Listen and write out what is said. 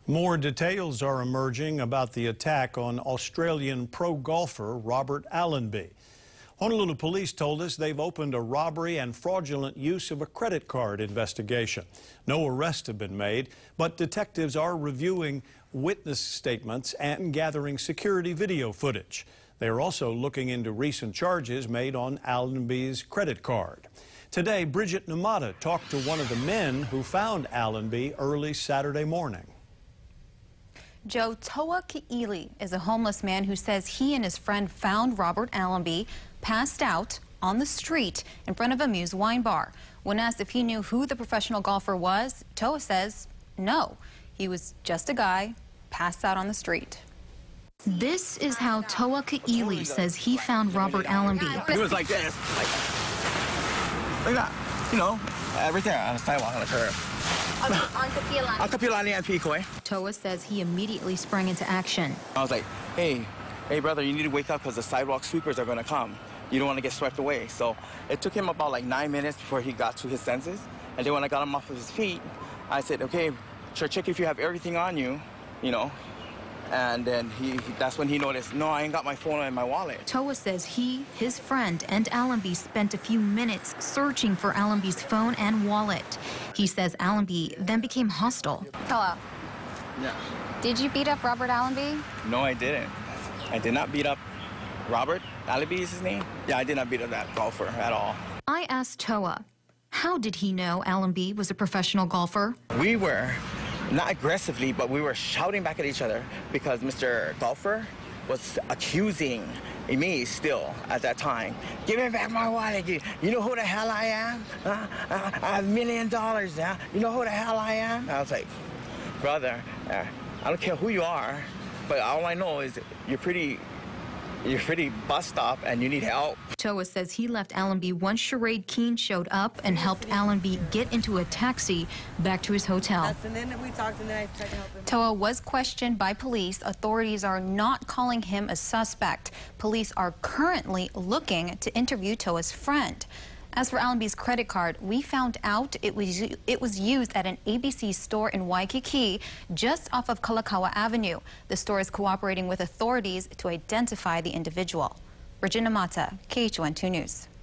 More details are emerging about the attack on Australian pro golfer Robert Allenby. Honolulu police told us they've opened a robbery and fraudulent use of a credit card investigation. No arrests have been made, but detectives are reviewing witness statements and gathering security video footage. They are also looking into recent charges made on Allenby's credit card. Today, Bridget Numata talked to one of the men who found Allenby early Saturday morning. Joe Toa Ki'ili is a homeless man who says he and his friend found Robert Allenby passed out on the street in front of a Muse wine bar. When asked if he knew who the professional golfer was, Toa says no. He was just a guy passed out on the street. This is how Toa Ki'ili says he found Robert Allenby. He was like this, like that, you know, right there on the sidewalk on the curb. Toa says he immediately sprang into action. I was like, hey brother, you need to wake up because the sidewalk sweepers are going to come. You don't want to get swept away. So it took him about like 9 minutes before he got to his senses. And then when I got him off of his feet, I said, okay, check if you have everything on you, you know. And then that's when he noticed, no, I ain't got my phone and my wallet. Toa says he, his friend, and Allenby spent a few minutes searching for Allenby's phone and wallet. He says Allenby then became hostile. Hello. Yeah. Did you beat up Robert Allenby? No, I didn't. I did not beat up Robert. Allenby is his name? Yeah, I did not beat up that golfer at all. I asked Toa, how did he know Allenby was a professional golfer? We were not aggressively, but we were shouting back at each other because Mr. Golfer was accusing me still at that time. Give me back my wallet. You know who the hell I am? I have $1 million. You know who the hell I am? I was like, brother, I don't care who you are, but all I know is you're pretty bust up and you need help. Toa says he left Allenby once Sherade Keene showed up and helped Allenby get into a taxi back to his hotel. And then we talked and then I tried to help him. Toa was questioned by police. Authorities are not calling him a suspect. Police are currently looking to interview Toa's friend. As for Allenby's credit card, we found out it was used at an ABC store in Waikiki, just off of Kalakaua Avenue. The store is cooperating with authorities to identify the individual. Bridget Numata, KHON2 News.